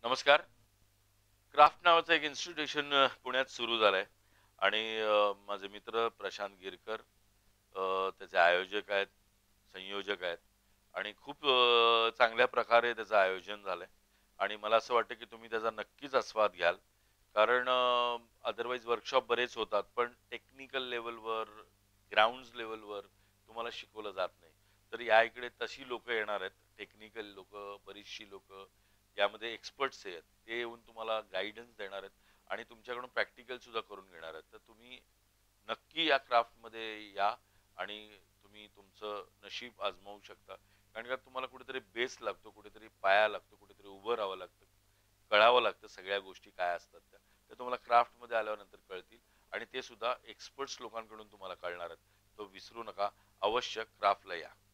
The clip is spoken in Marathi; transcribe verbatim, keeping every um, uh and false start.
नमस्कार. क्राफ्ट नावाचं एक इन्स्टिट्यूशन अ, पुण्यात सुरू झालंय आणि अ, माझे मित्र प्रशांत गिरकर अ, त्याचे आयोजक आहेत, संयोजक आहेत आणि खूप अ, चांगल्या प्रकारे त्याचं आयोजन झालंय आणि मला असं वाटतं, की तुम्ही त्याचा नक्कीच आस्वाद घ्याल. कारण अ, अदरवाईज वर्कशॉप बरेच होतात, पण टेक्निकल लेव्हलवर, ग्राउंड्स लेव्हलवर तुम्हाला शिकवलं जात नाही. तर या इकडे तशी लोकं येणार आहेत. टेक्निकल लोकं, बरीचशी लोकं यामध्ये एक्सपर्ट्स आहेत. ते येऊन तुम्हाला गाईडन्स देणार आहेत आणि तुमच्याकडून प्रॅक्टिकल सुद्धा करून घेणार आहेत. तर तुम्ही नक्की या क्राफ्टमध्ये या आणि तुम्ही तुमचं नशीब आजमावू शकता. कारण का तुम्हाला कुठेतरी बेस लागतो, कुठेतरी पाया लागतो, कुठेतरी उभं राहावं लागतं. कळावं लागतं सगळ्या गोष्टी काय असतात त्या. ते तुम्हाला क्राफ्टमध्ये आल्यानंतर कळतील आणि ते सुद्धा एक्सपर्ट्स लोकांकडून तुम्हाला कळणार आहेत. तो विसरू नका. अवश्य क्राफ्टला या.